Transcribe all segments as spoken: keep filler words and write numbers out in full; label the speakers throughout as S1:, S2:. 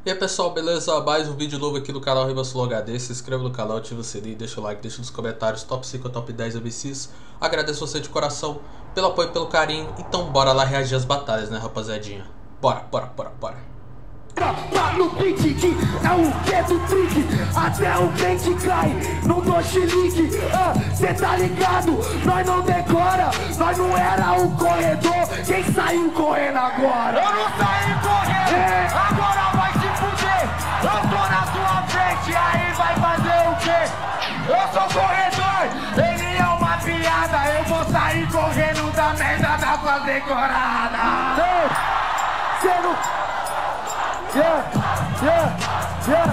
S1: E aí pessoal, beleza? Mais um vídeo novo aqui no canal RimaSlow H D. Se inscreva no canal, ativa o sininho, deixa o like, deixa nos comentários top cinco ou top dez M Cs. Agradeço você de coração pelo apoio e pelo carinho. Então bora lá reagir às batalhas, né rapaziadinha? Bora, bora, bora, bora.
S2: No beat que é o dedo trick, até o crente cai no doxilique. Ah, cê tá ligado? Nós não decora, nós não era o corredor. Quem saiu correndo agora?
S3: Eu não saí correndo,
S2: É.
S3: agora vai se fuder. Eu tô na sua frente, aí vai fazer o quê? Eu sou corredor, ele é uma piada. Eu vou sair correndo da merda da sua decorada.
S2: Cê não... Yeah, yeah, yeah.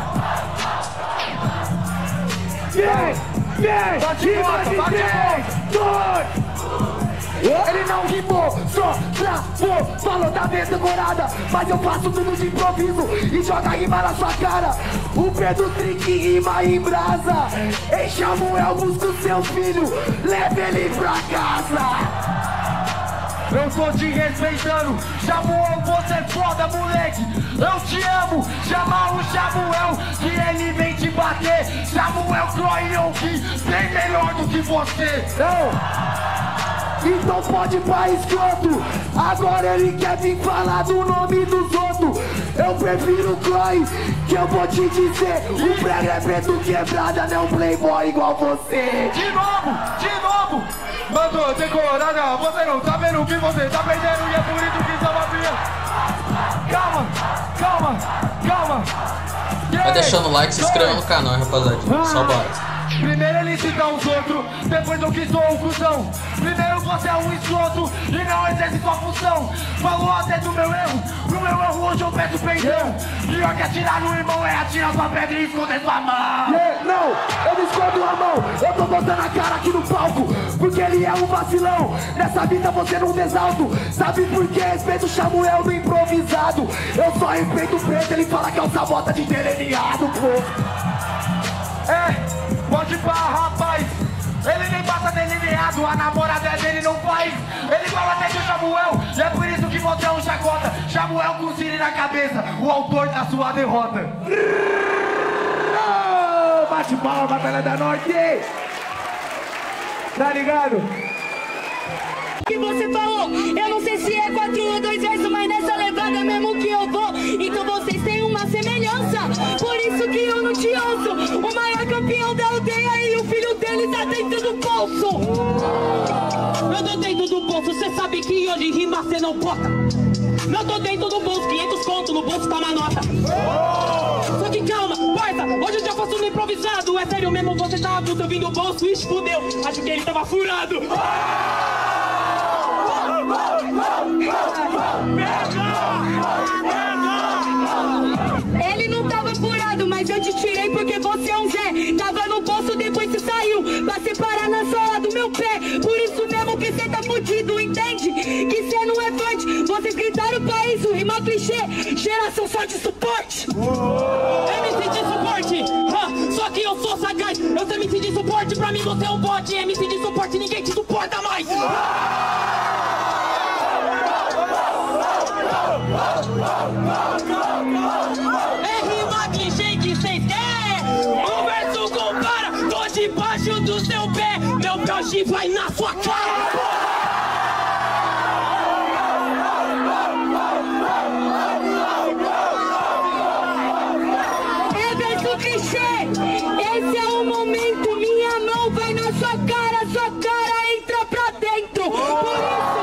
S2: Vem, vem,
S3: Bate
S2: rima
S3: volta,
S2: de
S3: bate
S2: três, dois. Ele não rimou, só travou, falou da vez decorada. Mas eu faço tudo de improviso e joga rima na sua cara. O Pedro Trick rima em brasa. Ei, Samuel, busca o seu filho, leve ele pra casa.
S3: Eu tô te respeitando, Samuel, você é foda, moleque. Eu te amo, chama o Samuel, que ele vem te bater. Samuel Croyon, que bem melhor do que você.
S2: Não. Então pode ir pra escroto. Agora ele quer vir falar do nome dos outros. Eu prefiro o Chloe, que eu vou te dizer. O prego é preto quebrada, não playboy igual você.
S3: De novo, de novo. Mandou decorada, você não tá vendo que você tá perdendo. E é por isso que só vazia. Calma, calma, calma. Yeah.
S1: Vai deixando o like e se inscreva no canal, rapaziadinha. Só bora.
S3: Primeiro ele cita os outros, depois eu que sou o cuzão. Primeiro você é um escroto e não exerce sua função. Falou até do meu erro, pro meu erro hoje eu peço perdão. Pior que atirar no irmão é atirar sua pedra e esconder sua mão.
S2: Yeah, não, eu não escondo a mão, eu tô botando a cara aqui no palco, porque ele é um vacilão. Nessa vida você não desalto. Sabe por que respeito o Samuel no improvisado? Eu só respeito o preto, ele fala que é o sabota de delineado, pô.
S3: É, pode pá, rapaz. Ele nem passa delineado, a namorada dele não faz. Ele fala até do Samuel, e é por isso que você é um chacota. Samuel com o Siri na cabeça, o autor da sua derrota.
S2: Oh, bate palma, Batalha da Norte. Tá ligado?
S4: Que você falou, eu não sei se é quatro ou dois versos, mas nessa levada mesmo que eu vou. Então vocês têm uma semelhança, por isso que eu não te ouço. O maior campeão da aldeia e o filho dele tá dentro do bolso. Eu tô dentro do bolso, cê sabe que hoje rima cê não bota. Eu tô dentro do bolso, quinhentos conto, no bolso tá uma nota. Só que calma, parça, hoje eu já faço no improvisado. É sério mesmo, você tá avulso, eu vim do bolso, ixi, fudeu. Acho que ele tava furado. Ele não tava furado, mas eu te tirei porque você é um Zé. Tava no bolso, depois você saiu pra separar na sola do meu pé. Por isso mesmo que cê tá fudido, entende? Que cê não é forte. Vocês gritaram pra isso, rima clichê. Geração só de suporte. M C de suporte, ah, só que eu sou sagaz. Eu sou M C de suporte, pra mim você é um bot. M C de suporte, ninguém te suporta mais. É rima clichê que cês querem. O verso compara, tô debaixo do seu pé. Meu pé vai na sua cara. É verso clichê, esse é o momento. Minha mão vai na sua cara, sua cara entra pra dentro. Por isso,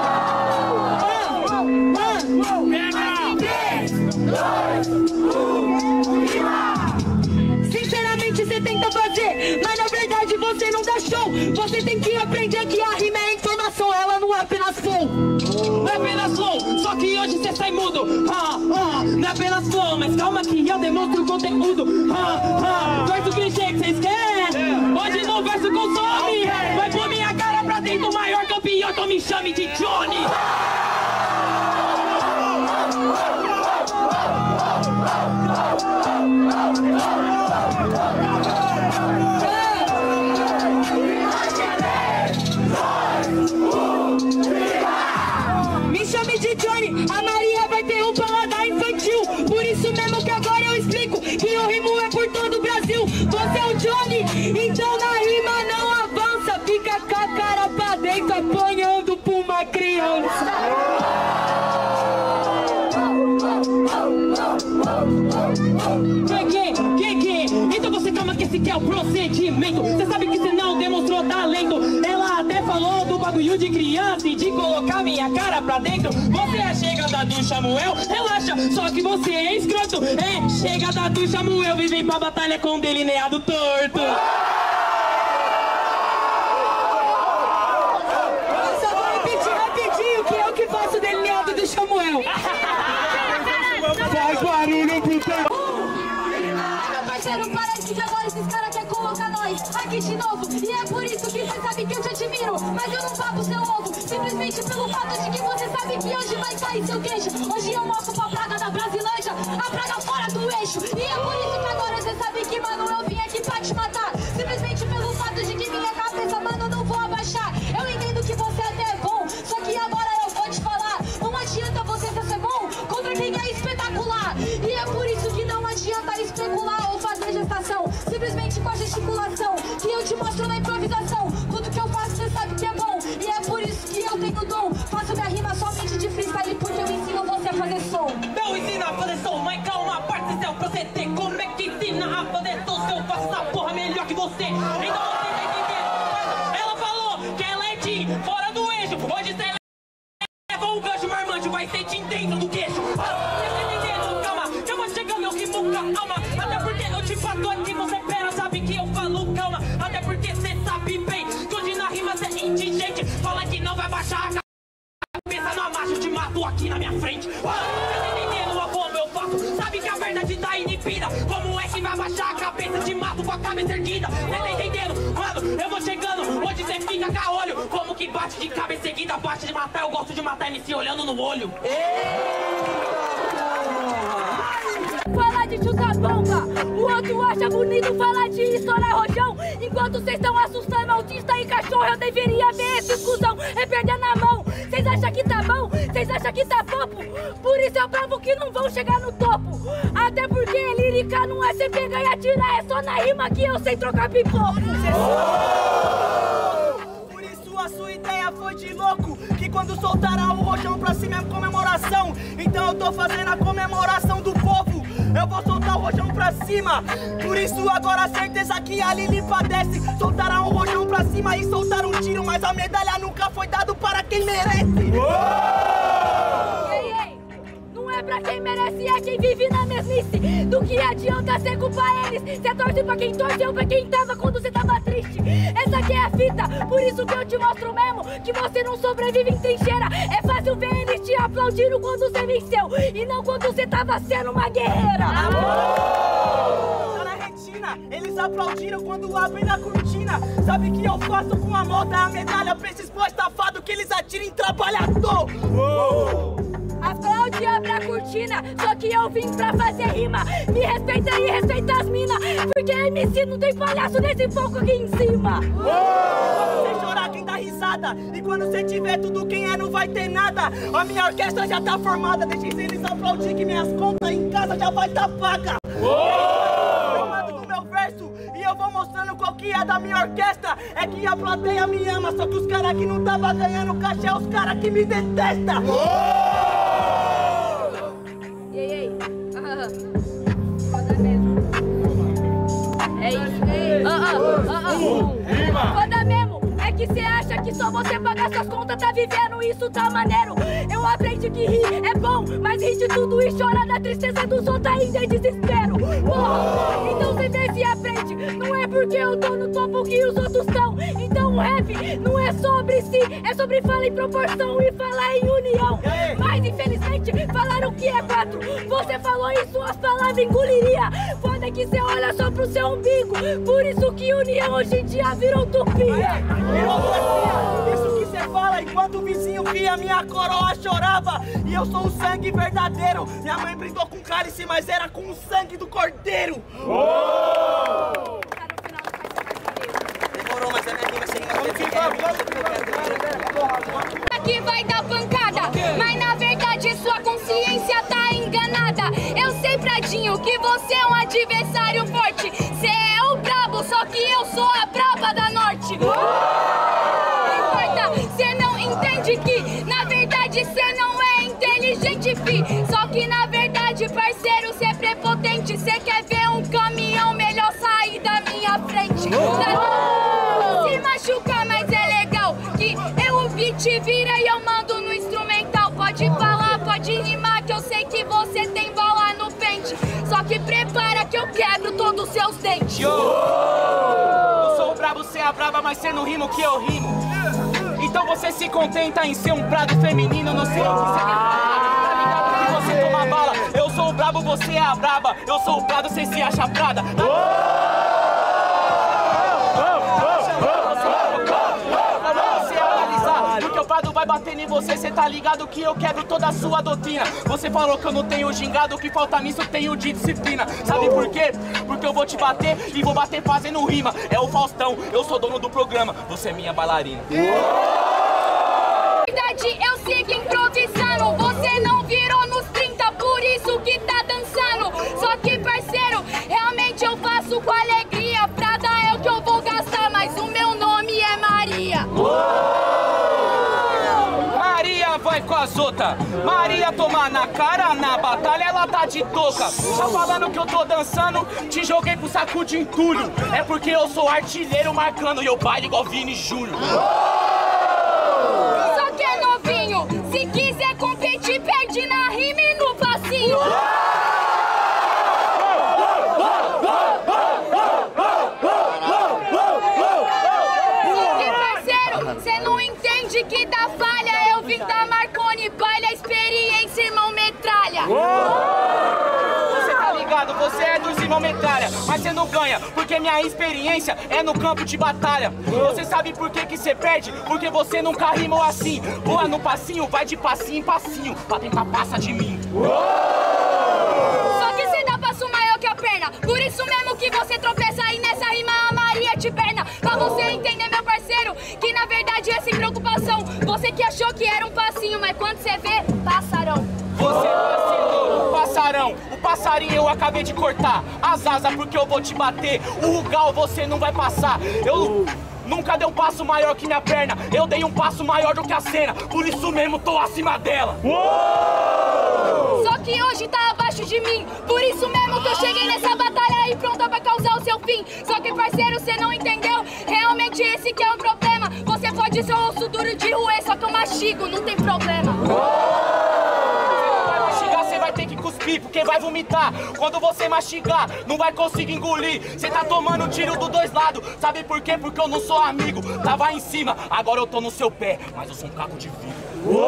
S4: sinceramente você tenta fazer, mas na verdade você não dá show. Você tem que aprender que a rima é informação, ela não é apenas flow. Não é apenas flow, só que hoje você sai mudo. Ah, ah, não é apenas flow, mas calma que eu demonstro o conteúdo. Ah, ah, verso clichê que vocês querem, hoje no verso consome. Vai pôr minha cara pra dentro, o maior campeão, então me chame de Johnny. Me chame de Johnny, a Maria vai ter um paladar infantil. Por isso mesmo que agora apanhando pra uma criança. Que que? Que que? Então você calma que esse que é o procedimento. Você sabe que você não demonstrou talento. Ela até falou do bagulho de criança e de colocar minha cara pra dentro. Você é chegada do Samuel, relaxa, só que você é escroto. É chegada do Samuel, vem pra batalha com delineado torto. Eu só vou repetir rapidinho que eu que faço o delineado do Samuel.
S3: Faz barulho pro tempo.
S5: Meu parceiro, parece que agora esses caras querem colocar nós aqui de novo. E é por isso que você sabe que eu te admiro, mas eu não pago seu ovo. Simplesmente pelo fato de que você sabe que hoje vai cair seu queixo. Hoje eu mostro pra praga da Brasilândia, a praga fora do eixo. E é por isso que agora você sabe que, mano, eu vim aqui pra te matar. Simplesmente pelo fato de que minha cabeça, mano, eu não vou abaixar. Eu entendo que você até é bom, só que agora eu vou te falar. Não adianta você ser bom contra quem é espetacular. E é por isso que não adianta especular ou fazer gestação simplesmente com a gesticulação que eu te mostro na improvisação. Tudo que eu faço você sabe que é bom. E é por isso que eu tenho dom. Faço minha rima somente de freestyle porque eu ensino você a fazer som.
S4: Não ensina a fazer som, mas calma, parte seu proceder. Como é que ensina a fazer som se eu faço essa porra melhor que você? Então você tá entendendo? Ela falou que ela é de fora do eixo. Hoje você leva um gancho marmante, vai ser te dentro do queixo. Você tá entendendo? Calma, eu vou chegando, eu rimo com calma. Até porque eu te falo aqui, você pera, sabe que eu falo calma. Até porque você sabe bem que hoje na rima você é indigente. Fala que não vai baixar a cabeça na marcha, eu te mato aqui na minha frente. Você tá entendendo como eu faço? Sabe que a verdade tá inibida. Como é que vai baixar a cabeça? Te mato com a cabeça erguida. Você tá entendendo? Mano, eu vou chegando, hoje você fica com olho. Como que bate de cabeça erguida, bate de matar. Eu gosto de matar M C olhando no olho.
S5: Falar de chutar bomba, o outro acha bonito falar de estourar rojão. Enquanto vocês estão assustando autista e cachorro, eu deveria ver esse cuzão é perder na mão. Vocês acham que tá bom? Vocês acham que tá fofo? Por isso eu provo que não vão chegar no topo. Até porque lírica não é você pegar e atirar, é só na rima que eu sei trocar pipoco.
S3: Por isso a sua ideia foi de louco, que quando soltará o rojão pra cima é comemoração. Então eu tô fazendo a comemoração do povo. Eu vou soltar o rojão pra cima. Por isso agora a certeza que a Lili padece. Soltará um rojão pra cima e soltar um tiro, mas a medalha nunca foi dado para quem merece.
S5: Ei, ei, não é pra quem merece, é quem vive na mesmice. Do que adianta ser culpa eles? Cê torce pra quem torceu, pra quem tava quando cê tava triste. Essa aqui é a fita, por isso que eu te mostro mesmo que você não sobrevive em trincheira. É fácil ver eles te aplaudindo quando cê venceu e não quando cê tava sendo uma guerreira.
S3: Tá na retina, eles aplaudiram quando abrem a cortina. Sabe que eu faço com a moda a medalha pra esses bois tafados que eles atiram em trabalhador.
S5: Aplaude e abre a cortina, só que eu vim pra fazer rima. Me respeita e respeita as mina, porque M C não tem palhaço nesse palco aqui em cima.
S3: Quando você chorar, quem dá risada, e quando você tiver tudo, quem é não vai ter nada. A minha orquestra já tá formada, deixa eles aplaudir que minhas contas em casa já vai tá paga. Eu mando no meu verso e eu vou mostrando qual que é da minha orquestra. É que a plateia me ama, só que os caras que não tava ganhando cachê é os caras que me detestam.
S5: Ei, ei, ah, foda mesmo. É isso. Ah, ah, ah, ah. Foda mesmo. É que cê acha que só você pagar suas contas tá vivendo, isso tá maneiro. Eu aprendi que rir é bom, mas rir de tudo e chorar da tristeza dos outros ainda é desespero. Porra, então cê vê se aprende. Não é porque eu tô no topo que os outros estão. Então o rap não é sobre si, é sobre falar em proporção e falar em união. Mas infelizmente falaram que é quatro. Você falou e suas palavras engoliria. Foda que cê olha só pro seu umbigo. Por isso que união hoje em dia virou utopia.
S3: Isso que cê fala enquanto o vizinho via minha coroa chorava. E eu sou o sangue verdadeiro. Minha mãe brindou com cálice, mas era com o sangue do cordeiro. Oh! Demorou, mas a minha rima sem
S5: Aqui vai dar pancada, mas na verdade sua consciência tá enganada. Eu sei, Pradinho, que você é um adversário forte. Cê é o brabo, só que eu sou a braba da norte. Não importa, cê não
S4: que na verdade, parceiro, cê é prepotente. Cê quer ver um caminhão, melhor sair da minha frente. Se machuca, mas é legal que eu o beat vira e eu mando no instrumental. Pode falar, pode rimar, que eu sei que você tem bala no pente. Só que prepara que eu quebro todos os seus dentes.
S6: Yo! Eu sou o brabo, cê é a braba, mas cê não rima o que eu rimo. Então você se contenta em ser um prado feminino, não sei o que você quer falar. Tá ligado que você toma bala? Eu sou o brabo, você é a braba. Eu sou o prado, cê se acha prada. Porque o prado vai bater em você, cê tá ligado que eu quebro toda a sua doutrina. Você falou que eu não tenho gingado, o que falta nisso eu tenho de disciplina. Sabe por quê? Porque eu vou te bater e vou bater fazendo rima. É o Faustão, eu sou dono do programa, você é minha bailarina.
S4: Verdade, eu sigo improvisando. Você não virou nos trinta, por isso que tá dançando. Só que, parceiro, realmente eu faço com alegria. Prada é o que eu vou gastar, mas o meu nome é Maria.
S6: Maria vai com as outras. Maria toma na cara, na batalha ela tá de touca. Tá falando que eu tô dançando, te joguei pro saco de entulho. É porque eu sou artilheiro marcando e eu baile igual Vini Júnior.
S4: Só que é novinho, se quiser competir, perde na rima e no passinho. E parceiro, cê não entende que dá falha. Eu vim da Marconi, baile a experiência, irmão metralha.
S6: Você tá ligado, você é dos irmão metralha, mas você não ganha, porque minha experiência é no campo de batalha. Você sabe por que que você perde? Porque você nunca rimou assim. Voa no passinho, vai de passinho em passinho, pra tentar passar de mim.
S4: Só que cê dá passo maior que a perna, por isso mesmo que você tropeça aí nessa rima a Maria te perna. Pra você entender, meu parceiro, que na verdade é sem preocupação. Você que achou que era um passinho, mas quando você vê, passarão.
S6: Você vacilou, passarão. O passarinho eu acabei de cortar as asas porque eu vou te bater. O Rugal você não vai passar. Eu nunca dei um passo maior que minha perna. Eu dei um passo maior do que a cena, por isso mesmo tô acima dela.
S4: Só que hoje tá abaixo de mim, por isso mesmo que eu cheguei nessa batalha aí pronta pra causar o seu fim. Só que, parceiro, você não entendeu, realmente esse que é o problema. Você pode ser um osso duro de roer, só que eu mastigo, não tem problema.
S6: Vai ter que cuspir, porque vai vomitar. Quando você mastigar, não vai conseguir engolir. Você tá tomando tiro dos dois lados. Sabe por quê? Porque eu não sou amigo. Tava em cima, agora eu tô no seu pé, mas eu sou um caco de vidro.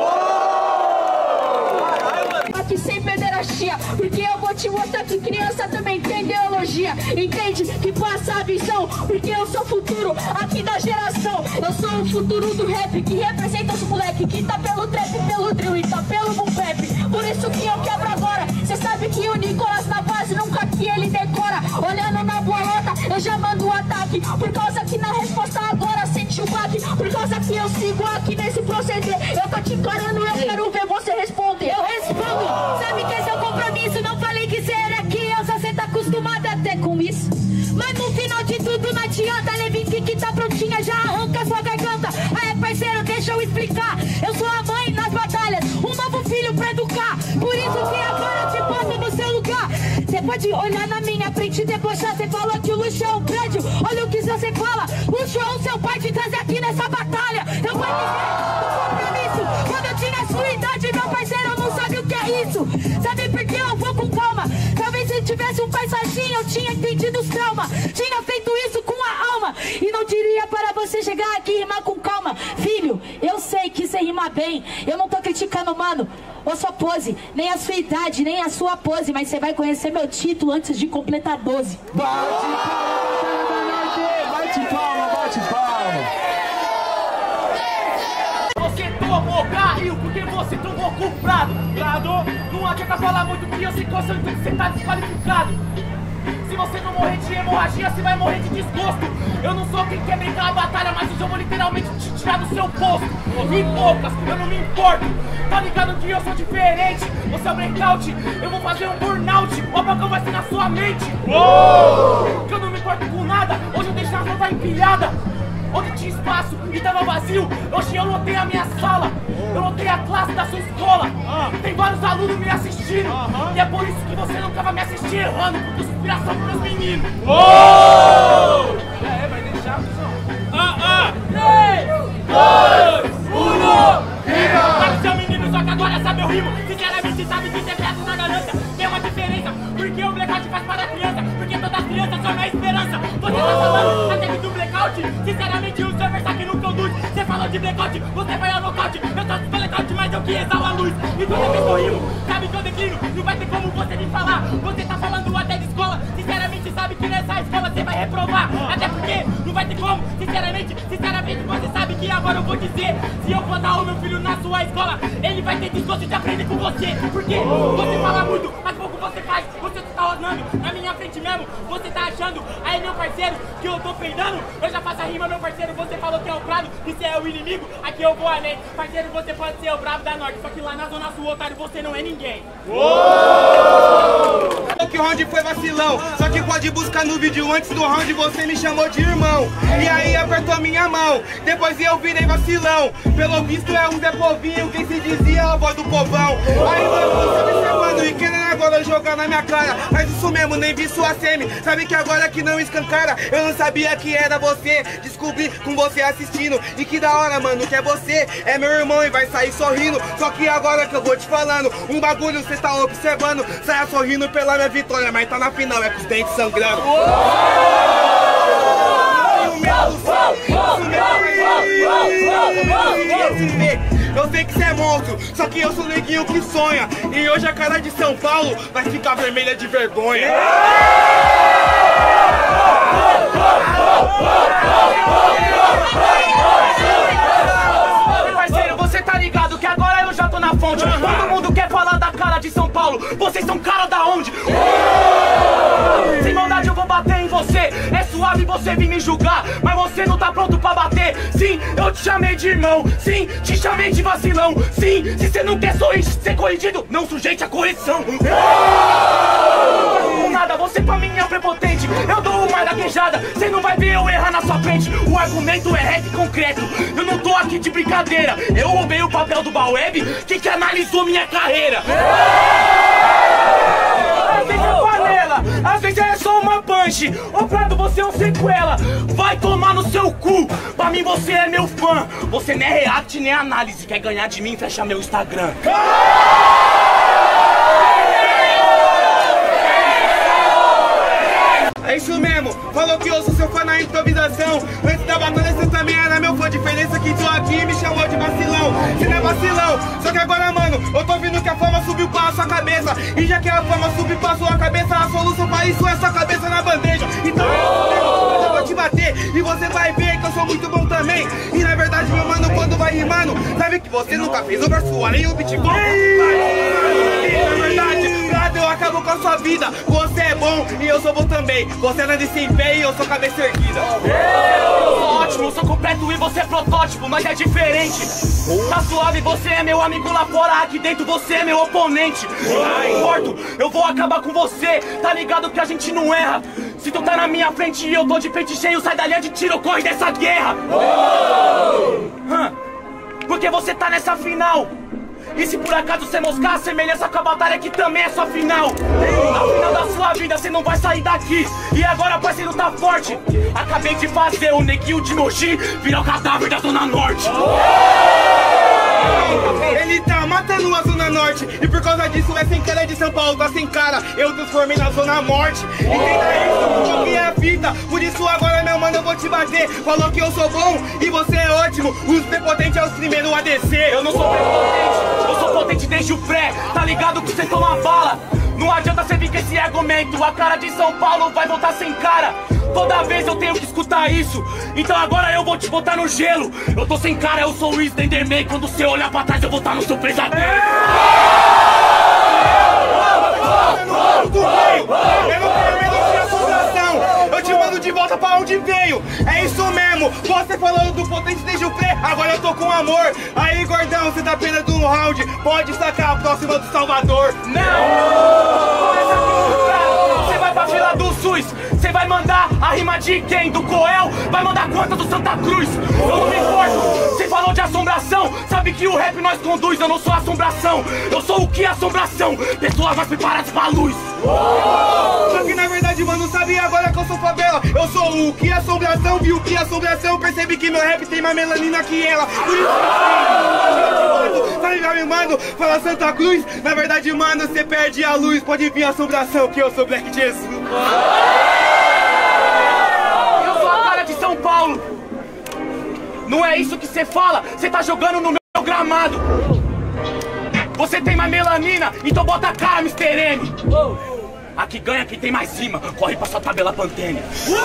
S4: Aqui sem pederastia, porque eu vou te mostrar que criança também tem ideologia. Entende? Que passa a visão, porque eu sou o futuro aqui da geração. Eu sou o futuro do rap, que representa os moleque que tá pelo trap, pelo drill e tá pelo boom bap. Por isso que eu quebro agora. Cê sabe que o Nicolas na base nunca que ele decora. Olhando na bolota, eu já mando o ataque. Por causa que na resposta agora sente o baque. Por causa que eu sigo aqui nesse proceder. Eu tô te encarando, eu quero ver você responder. Eu respondo. Sabe que esse é o compromisso. Não falei que cê era criança, cê tá acostumado até com isso. Mas no final de tudo não adianta. Levique que tá prontinha, já arranca sua garganta. Aí, parceiro, deixa eu explicar. Eu sou a mãe nas batalhas, um novo filho pra educar. Por isso que agora eu te boto no seu lugar. Cê pode olhar na minha frente e debochar. Cê falou que o luxo é um prédio, olha o que você fala. Luxo é o seu pai te trazer aqui nessa batalha. Eu vou dizer o compromisso. Quando eu tinha sua idade, meu parceiro, eu não sabia o que é isso. Sabe por que eu vou com calma? Talvez se tivesse um pai sozinho, eu tinha entendido os traumas. Tinha feito isso com a alma. E não diria para você chegar aqui e rimar com calma. Filho, eu sei que você rima bem. Eu não tô criticando, mano, ou sua pose, nem a sua idade, nem a sua pose. Mas você vai conhecer meu título antes de completar doze.
S2: Bate palma, bate palma, bate palma.
S6: Você tomou carrinho porque você tomou com o Prado. Prado, não adianta falar muito que eu sei que você tá desqualificado. Se você não morrer de hemorragia, você vai morrer de desgosto. Eu não sou quem quer brincar a batalha, mas eu vou literalmente te tirar do seu posto. E poucas, eu não me importo. Tá ligado que eu sou diferente? Você é um breakout, eu vou fazer um burnout. O apagão vai ser na sua mente. Uou! Que eu não me importo com nada, hoje eu deixo a roupa empilhada. onde tinha espaço e tava vazio. Hoje eu lotei a minha sala, eu lotei a classe da sua escola. Tem vários alunos me assistindo, e é por isso que você nunca vai me assistir errando, porque eu sou inspiração pros meus meninos.
S3: Uou!
S6: É, vai deixar, pessoal.
S3: Ah, ah!
S6: três, dois, um, Sabe seu menino, só que agora sabe eu rimo. Sinceramente sabe que ser perto na ganância tem uma diferença. Porque o blackout faz para a criança, porque todas as crianças são minha esperança. Você tá falando até que do blackout, sinceramente o seu versátil não conduz. Você falou de blackout, você vai ao nocaute. Eu tô de blackout, mas eu que exalo a luz. E toda vez que eu rimo, sabe que eu declino. Não vai ter como você me falar. Você tá falando até de escola, sinceramente sabe que nessa escola você vai reprovar. Até porque não vai ter como, sinceramente, sinceramente você sabe que agora eu vou dizer. Se eu botar o meu filho na sua escola, ele vai ter desgosto de aprender com você. Porque você fala muito, mas pouco você faz. Você tá rosnando na minha frente mesmo. Você tá achando, aí meu parceiro, que eu tô peidando. Eu já faço a rima, meu parceiro. Você falou que é o Prado, que você é o inimigo. Aqui eu vou além. Parceiro, você pode ser o brabo da norte, só que lá na zona sul, otário, você não é ninguém.
S3: Uou! Que o round foi vacilão, só que pode buscar no vídeo. Antes do round você me chamou de irmão, e aí apertou a minha mão. Depois eu virei vacilão. Pelo visto é um Zé Povinho, quem se dizia a voz do povão. Aí mano, você me chamando e querendo agora jogar na minha cara. Mas isso mesmo, nem vi sua semi. Sabe que agora que não escancara. Eu não sabia que era você. Descobri com você assistindo. E que da hora, mano, que é você. É meu irmão e vai sair sorrindo. Só que agora que eu vou te falando, um bagulho cê tá observando. Saia sorrindo pela minha vitória, mas tá na final, é com os dentes sangrando. Eu sei que cê é monstro, só que eu sou neguinho que sonha. E hoje a cara de São Paulo vai ficar vermelha de vergonha.
S6: Meu parceiro, você tá ligado que agora eu já tô na fonte. Todo mundo quer falar da cara de São Paulo. Vocês são cara da onde? Sem maldade eu vou bater em você. É suave você vir me julgar, mas você não tá pronto pra bater. Sim, eu te chamei de irmão. Sim, te chamei de vacilão. Sim, se você não quer ser corrigido, não sujeite a correção. Com nada, você pra mim é prepotente. Eu dou uma gaguejada, você não vai ver eu errar na sua frente. O argumento é rap concreto. Eu não tô aqui de brincadeira. Eu roubei o papel do Baweb, que que analisou minha carreira. Às vezes é panela, às vezes é só uma punch. Ô Prado, você é um sequela. Vai tomar no seu cu. Pra mim você é meu fã. Você nem é react nem análise. Quer ganhar de mim, fecha meu Instagram.
S3: É isso mesmo, falou que eu sou seu fã na improvisação. Antes da batalha você também era meu fã. Diferença que tu aqui me chamou de vacilão. Você não é vacilão, só que agora mano, eu tô vendo que a fama subiu pra sua cabeça. E já que a fama subiu pra sua cabeça, a solução pra isso é sua cabeça na bandeja. Então eu vou te bater e você vai ver que eu sou muito bom também. E na verdade meu mano, quando vai rimando, sabe que você nunca fez o verso além o beatbox. Na verdade, Prado, eu acabo com a sua vida. Você é bom e eu sou bom também. Você anda de sem pé e eu sou cabeça erguida.
S6: Eu sou ótimo, eu sou completo e você é protótipo, mas é diferente. Tá suave, você é meu amigo lá fora, aqui dentro você é meu oponente. Não importo, eu vou acabar com você. Tá ligado que a gente não erra. Se tu tá na minha frente e eu tô de peito cheio, sai da linha de tiro, corre dessa guerra. Hum, porque você tá nessa final. E se por acaso você moscar, a semelhança com a batalha que também é sua final. A final da sua vida, você não vai sair daqui. E agora, parceiro, tá forte. Acabei de fazer o neguinho de Mogi virar o cadáver da Zona Norte.
S3: Ele tá matando a Zona Norte. E por causa disso é sem cara de São Paulo, tá sem cara. Eu transformei na Zona Morte. Entenda isso, joguei a fita. Por isso agora, meu mano, eu vou te bater. Falou que eu sou bom e você é ótimo. Os prepotentes é os primeiros a descer.
S6: Eu não sou prepotente, eu sou potente desde o pré. Tá ligado que você toma bala. Não adianta você vir com esse argumento. A cara de São Paulo vai voltar sem cara. Toda vez eu tenho que escutar isso. Então agora eu vou te botar no gelo. Eu tô sem cara, eu sou o Slenderman. Quando você olhar pra trás eu vou estar no seu pesadelo.
S3: Eu não tenho medo de assombração. Eu te mando de volta pra onde veio. É isso mesmo, você falando do potente desde o pré. Agora eu tô com amor. Aí gordão, você tá pena do round. Pode sacar a próxima do Salvador.
S6: Não! Você vai pra fila do SUS. Você vai mandar a rima de quem? Do Coel? Vai mandar quantas do Santa Cruz? Eu não me importo. Você falou de assombração, sabe que o rap nós conduz. Eu não sou assombração, eu sou o que assombração. Pessoas mais preparadas pra luz.
S3: Só que na verdade, mano, não sabia agora que eu sou favela. Eu sou o que assombração, vi o que assombração. Percebi que meu rap tem mais melanina que ela. Por isso que sabe, meu mano, fala Santa Cruz. Na verdade, mano, você perde a luz. Pode vir a assombração, que eu sou Black Jesus.
S6: Eu sou a cara de São Paulo. Não é isso que você fala, você tá jogando no meu gramado. Você tem mais melanina, então bota a cara, mister M. Aqui ganha quem tem mais rima, corre pra sua tabela Pantene.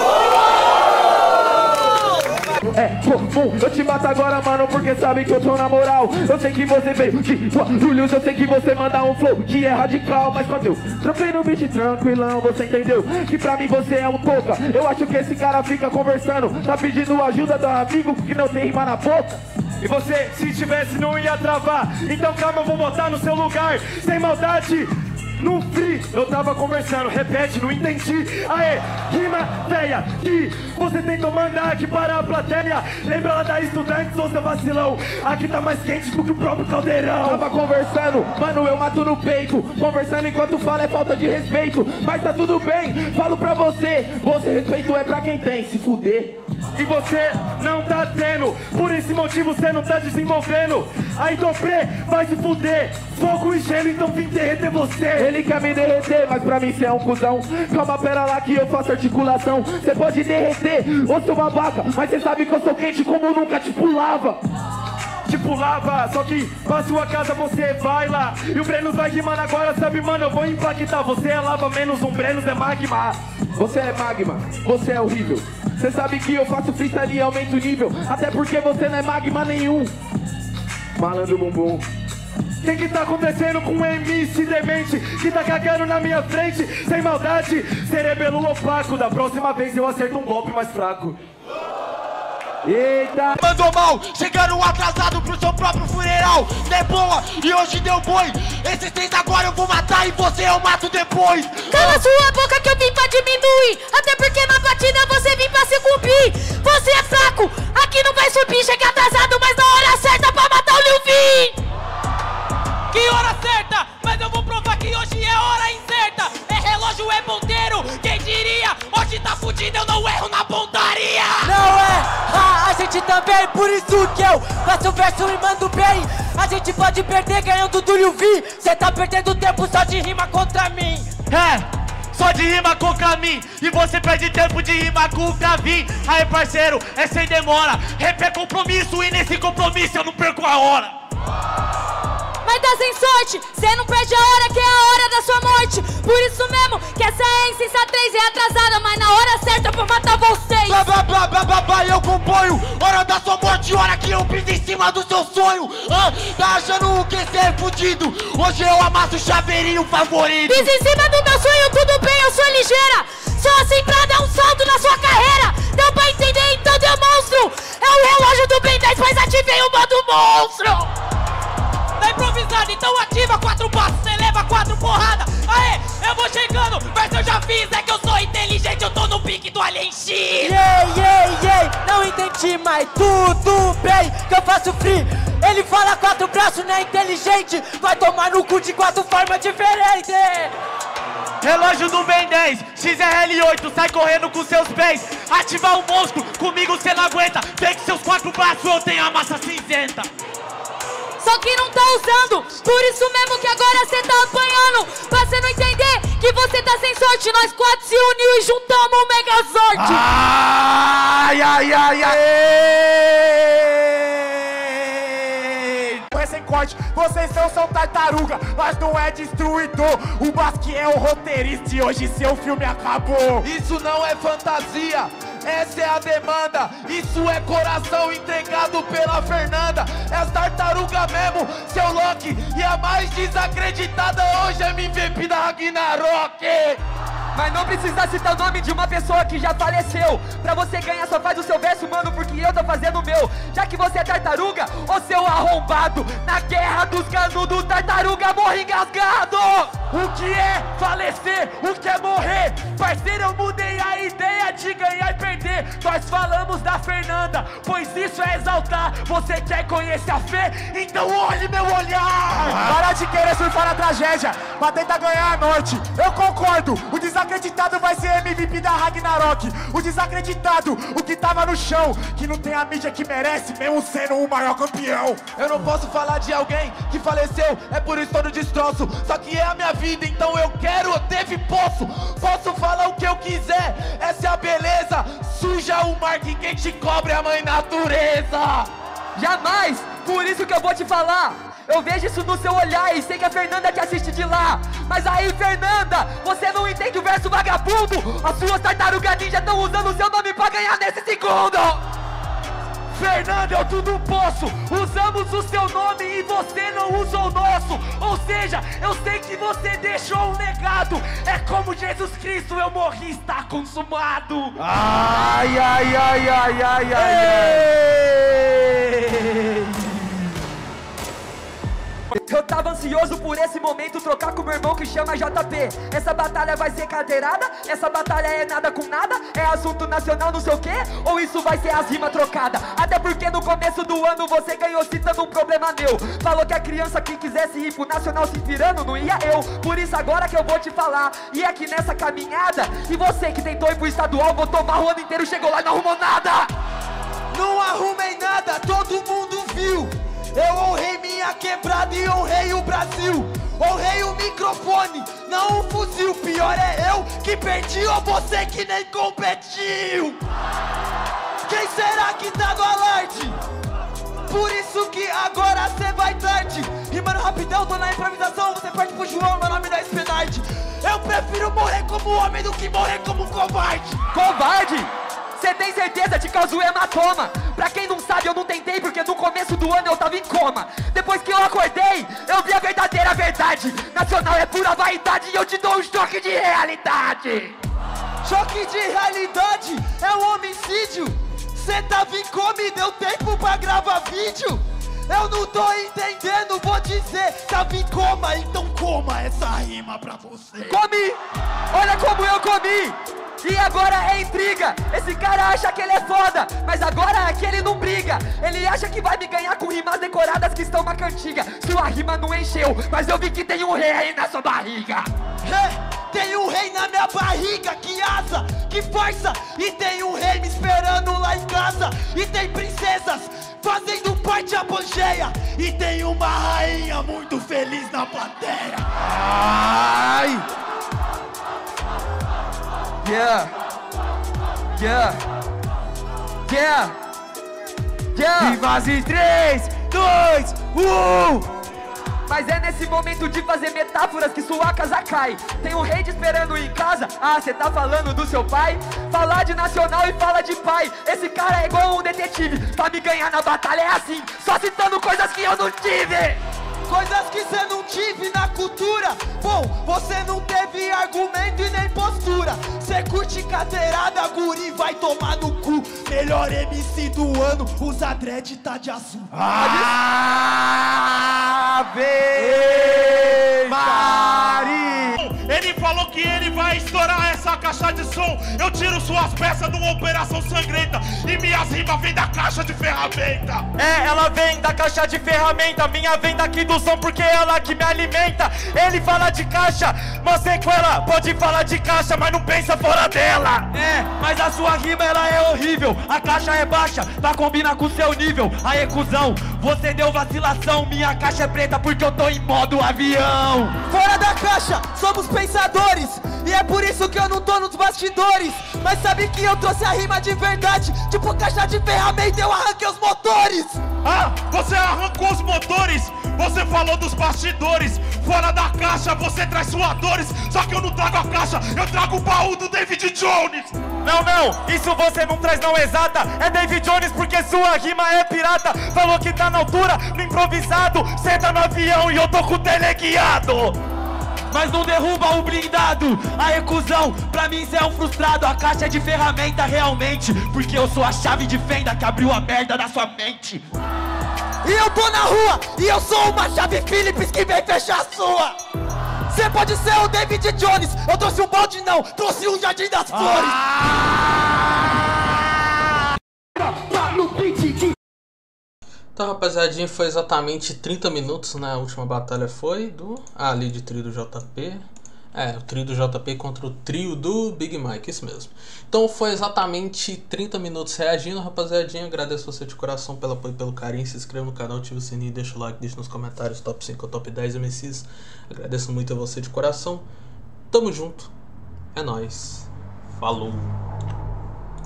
S2: É, pum, pum, eu te mato agora, mano, porque sabe que eu tô na moral. Eu sei que você veio de Guarulhos, eu sei que você manda um flow que é radical. Mas quando eu trampei no beat tranquilão, você entendeu que pra mim você é um toca. Eu acho que esse cara fica conversando, tá pedindo ajuda do amigo que não tem rima na boca.
S3: E você, se tivesse, não ia travar. Então calma, eu vou botar no seu lugar, sem maldade. No free, eu tava conversando, repete, não entendi. Aê, rima feia, que você tentou mandar aqui para a plateia. Lembra lá da Estudantes, ou seu vacilão? Aqui tá mais quente do que o próprio caldeirão.
S2: Tava conversando, mano, eu mato no peito. Conversando enquanto fala é falta de respeito. Mas tá tudo bem, falo pra você. Você respeito é pra quem tem, se fuder.
S3: E você não tá tendo, por esse motivo você não tá desenvolvendo. Aí Dobré, vai se fuder. Fogo e gelo, então vim derreter você.
S2: Ele quer me derreter, mas pra mim cê é um cuzão. Calma, pera lá que eu faço articulação. Cê pode derreter, ô seu babaca, mas cê sabe que eu sou quente como nunca te pulava.
S3: Tipo lava, só que pra sua casa você vai lá. E o Brenos vai rimando agora, sabe, mano, eu vou impactar. Você é lava, menos um Brenos é magma.
S2: Você é magma, você é horrível. Cê sabe que eu faço freestyle e aumento o nível. Até porque você não é magma nenhum. Malandro bumbum.
S3: O que que tá acontecendo com o M C demente que tá cagando na minha frente? Sem maldade, cerebelo opaco. Da próxima vez eu acerto um golpe mais fraco.
S2: Eita!
S7: Mandou mal, chegando atrasado pro seu próprio funeral. De boa, e hoje deu boi. Esses três agora eu vou matar e você eu mato depois.
S4: Cala sua boca que eu vim pra diminuir. Até porque na batida você vim pra se cumprir. Você é fraco, aqui não vai subir. Chega atrasado, mas na hora certa pra matar o Lil Vin.
S6: Que hora certa? Mas eu vou provar que hoje é hora incerta. É relógio, é ponteiro, quem diria? Hoje tá fudido, eu não erro na pontaria.
S8: Não é, ah, a gente também, por isso que eu faço verso e mando bem. A gente pode perder ganhando do Lil Vin. Cê tá perdendo tempo só de rima contra mim.
S6: É, só de rima contra mim. E você perde tempo de rima contra mim. Aí parceiro, é sem demora. Rap é compromisso e nesse compromisso eu não perco a hora.
S4: Mas tá sem sorte, cê não perde a hora que é a hora da sua morte. Por isso mesmo que essa é insensatez é atrasada, mas na hora certa pra matar vocês.
S7: Blá blá blá blá blá blá, eu componho. Hora da sua morte, hora que eu piso em cima do seu sonho. Ah, tá achando o que cê é fudido? Hoje eu amasso o chaveirinho favorito.
S4: Piso em cima do meu sonho, tudo bem, eu sou ligeira. Só assim pra dar um salto na sua carreira. Deu pra entender, então deu monstro. É o relógio do Ben dez, pois ativei o modo monstro. Tá improvisado, então ativa quatro passos, cê leva quatro porradas. Aê, eu vou chegando, mas eu já fiz, é que eu sou inteligente, eu tô no pique do Alien X.
S8: Yeah, yeah, yeah, não entendi, mas tudo bem que eu faço free. Ele fala quatro braços, não é inteligente, vai tomar no cu de quatro formas diferentes.
S6: Relógio do Ben dez, X R L oito, sai correndo com seus pés. Ativar o monstro, comigo cê não aguenta. Vem que seus quatro braços, eu tenho a massa cinzenta.
S4: Só que não tá usando, por isso mesmo que agora cê tá apanhando. Pra cê não entender que você tá sem sorte. Nós quatro se uniu e juntamos o Megazord.
S7: Ai, ai, ai, ai.
S3: Sem corte, vocês não são tartaruga, mas não é destruidor. O Basque é o roteirista e hoje seu filme acabou.
S7: Isso não é fantasia, essa é a demanda. Isso é coração entregado pela Fernanda. É as tartaruga mesmo, seu Loki. E a mais desacreditada hoje é M V P da Ragnarok.
S8: Mas não precisa citar o nome de uma pessoa que já faleceu. Pra você ganhar só faz o seu verso, mano, porque eu tô fazendo o meu. Já que você é tartaruga, ô seu arrombado, na guerra dos canudos, tartaruga morre engasgado.
S3: O que é falecer? O que é morrer? Parceiro, eu mudei a ideia de ganhar e perder. Nós falamos da Fernanda, pois isso é exaltar. Você quer conhecer a fé? Então olhe meu olhar.
S9: Para de querer surfar na tragédia pra tentar ganhar a noite. Eu concordo, o desacreditado vai ser M V P da Ragnarok. O desacreditado, o que tava no chão, que não tem a mídia que merece, mesmo sendo o maior campeão.
S7: Eu não posso falar de alguém que faleceu, é por isso todo destroço. Só que é a minha vida, então eu quero, eu devo, posso. Posso falar o que eu quiser, essa é a beleza. Suja o mar que quem te cobre é a mãe natureza.
S8: Jamais! Por isso que eu vou te falar. Eu vejo isso no seu olhar e sei que a Fernanda te assiste de lá. Mas aí, Fernanda, você não entende o verso vagabundo. As suas tartarugas ninja estão usando o seu nome pra ganhar nesse segundo.
S3: Fernanda, eu tudo posso. Usamos o seu nome e você não usa o nosso. Ou seja, eu sei que você deixou um legado. É como Jesus Cristo, eu morri, está consumado.
S9: Ai, ai, ai, ai, ai, ai,
S3: Ei!
S8: Eu tava ansioso por esse momento, trocar com meu irmão que chama J P. Essa batalha vai ser cadeirada? Essa batalha é nada com nada? É assunto nacional não sei o quê? Ou isso vai ser as rimas trocadas? Até porque no começo do ano você ganhou citando um problema meu. Falou que a criança que quisesse ir pro nacional se virando não ia eu. Por isso agora que eu vou te falar. E aqui nessa caminhada, e você que tentou ir pro estadual, botou mal o ano inteiro, chegou lá e não arrumou nada.
S7: Não arrumei nada, todo mundo viu. Eu honrei minha quebrada e honrei o Brasil. Honrei o microfone, não o fuzil. Pior é eu que perdi ou você que nem competiu. Quem será que tá no alarde? Por isso que agora cê vai tarde. Rimando rapidão, tô na improvisação. Você parte pro João, meu nome da Spenide. Eu prefiro morrer como homem do que morrer como covarde.
S8: Covarde? Cê tem certeza de causou hematoma? Pra quem não sabe, eu não tentei porque no começo do ano eu tava em coma. Depois que eu acordei, eu vi a verdadeira verdade. Nacional é pura vaidade e eu te dou um choque de realidade.
S7: Choque de realidade é um homicídio. Cê tava em coma e deu tempo pra gravar vídeo. Eu não tô entendendo, vou dizer, tava em coma, então coma essa rima pra você.
S8: Comi! Olha como eu comi! E agora é intriga. Esse cara acha que ele é foda, mas agora é que ele não briga. Ele acha que vai me ganhar com rimas decoradas que estão na cantiga. Sua rima não encheu, mas eu vi que tem um rei aí na sua barriga.
S7: É, tem um rei na minha barriga, que asa, que força. E tem um rei me esperando lá em casa. E tem princesas fazendo parte a Pangeia. E tem uma rainha muito feliz na plateia.
S9: ai.
S8: Yeah, yeah, yeah, yeah.
S9: E faz em três, dois, um.
S8: Mas é nesse momento de fazer metáforas que sua casa cai. Tem um rei te esperando em casa. Ah, cê tá falando do seu pai? Falar de nacional e fala de pai. Esse cara é igual um detetive. Pra me ganhar na batalha é assim, só citando coisas que eu não tive.
S7: Coisas que cê não tive na cultura. Bom, você não teve argumento e nem postura. Cê curte cadeirada, guri, vai tomar no cu. Melhor M C do ano, usa dread, tá de azul.
S9: Ave Maria.
S6: Ele falou que ele vai estourar essa caixa de som. Eu tiro suas peças numa operação sangrenta. E minhas rimas vêm da caixa de ferramenta.
S3: É, ela vem da caixa de ferramenta. Minha vem daqui do som porque é ela que me alimenta. Ele fala de caixa, mas sequela. Pode falar de caixa, mas não pensa fora dela. É, mas a sua rima ela é horrível. A caixa é baixa, pra combinar com o seu nível. Aê, cuzão, você deu vacilação. Minha caixa é preta porque eu tô em modo avião.
S7: Fora da caixa, somos pensadores. E é por isso que eu não tô nos bastidores. Mas sabe que eu trouxe a rima de verdade. Tipo caixa de ferramenta, eu arranquei os motores.
S6: Ah, você arrancou os motores. Você falou dos bastidores. Fora da caixa, você traz suadores. Só que eu não trago a caixa, eu trago o baú do David Jones.
S3: Não, não, isso você não traz não exata. É David Jones porque sua rima é pirata. Falou que tá na altura, no improvisado. Senta no avião e eu tô com o teleguiado. Mas não derruba o blindado. Aê, cuzão, pra mim cê é um frustrado. A caixa é de ferramenta realmente, porque eu sou a chave de fenda que abriu a merda da sua mente.
S7: E eu tô na rua, e eu sou uma chave Phillips que vem fechar a sua. Cê pode ser o David Jones. Eu trouxe um balde não, trouxe um jardim das flores. Ah!
S1: Então, rapaziadinha, foi exatamente trinta minutos, né? A última batalha foi do... Ah, ali de trio do J P. É, o trio do J P contra o trio do Big Mike, isso mesmo. Então foi exatamente trinta minutos reagindo, rapaziadinha. Agradeço você de coração pelo apoio e pelo carinho. Se inscreva no canal, ativa o sininho, deixa o like, deixa nos comentários top cinco ou top dez M Cs. Agradeço muito a você de coração. Tamo junto. É nóis. Falou.